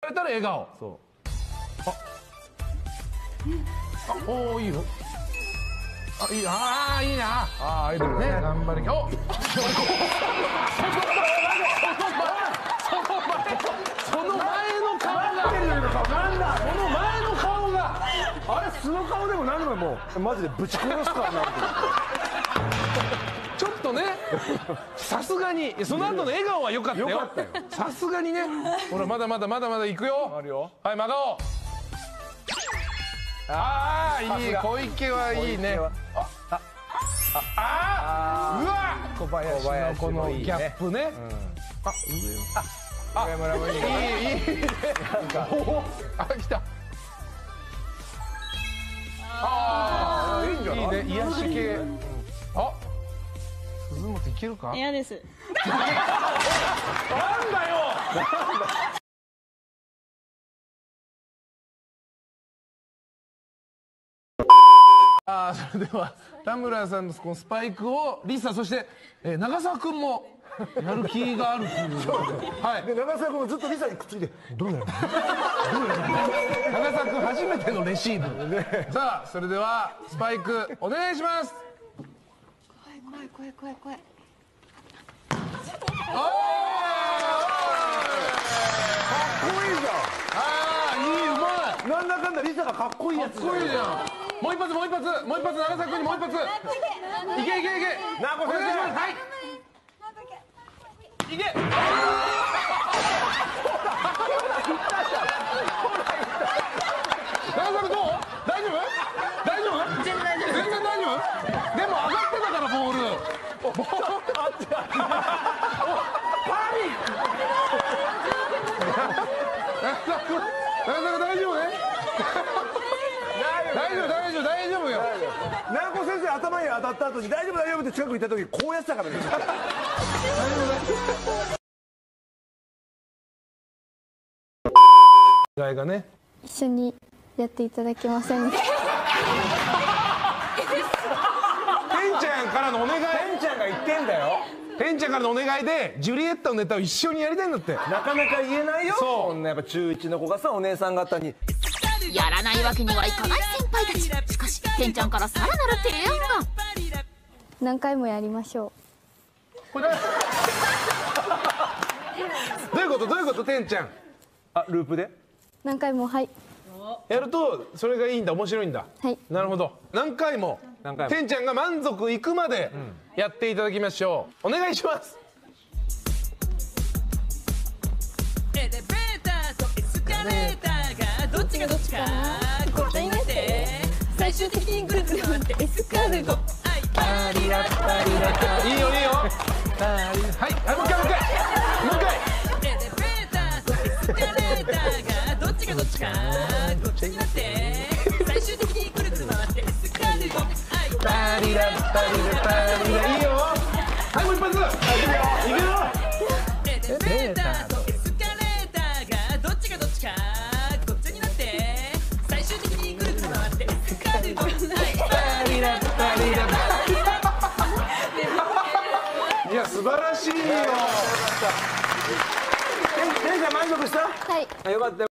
れたら笑顔。そう。おおいいよ。いいいいな。アイドルね。頑張れ。おその前の顔が。なんだ。その前の顔が。 あれ素の顔でも何でももうマジでぶち殺すからなって。 ちょっとね。さすがにその後の笑顔は良かったよ。さすがにね。ほらまだまだ行くよ。はい真顔。いい小池はいいね。うわ小林のこのギャップね。上村もいい。いいね。来た。いいんじゃない。いいね癒し系。鈴本いけるか。 嫌です。 なんだよ。それでは田村さんのこのスパイクをリサそして長澤君もやる気があるということで、はい。 で長澤君もずっとリサにくっついてどうやるの？ 長澤君初めてのレシーブ。さあそれではスパイクお願いします。 怖い。 かっこいいじゃん。 いいうまい。 なんだかんだリサがかっこいいやつ。 かっこいいじゃん。もう一発長澤君にもう一発。いけ。 なこ先生。 はい。いけ。長澤君どう？大丈夫？全然大丈夫。でも上がってたからボール。パニック。長澤君大丈夫ね？大丈夫よ。 なこ先生頭に当たった後に大丈夫って近く行った時こうやってたからね。 意外がね。 一緒にやっていただけませんか。 てんちゃんからのお願い。 てんちゃんが言ってんだよ。 てんちゃんからのお願いでジュリエットのネタを一緒にやりたいんだって。 なかなか言えないよ。そんなやっぱ中1の子がさお姉さん方にやらないわけにはいかない先輩たち。しかしてんちゃんからさらなる提案が。 何回もやりましょこれどういうことてんちゃん。 ループでう。何回もはい。 やるとそれがいいんだ。面白いんだ。 はい。 なるほど。何回もてんちゃんが満足いくまでやっていただきましょう。お願いします。 エレベーターとエスカレーターがどっちがどっちかごっちゃになって最終的にぐるぐる回ってエスカルゴ。パリラパリラ。 いいよ。はいもう一回。 エレベーターとエスカレーターがどっちがどっちかごっちゃになって最終的にぐるぐる回ってエスカルゴ。 パリラいいよ。はいもう一発。いくよ。 エレベーターとエスカレーターがどっちがどっちかごっちゃになって最終的にぐるぐる回ってエスカルゴ。 いや素晴らしいよ。 てんちゃん満足した？ はい。 よかった。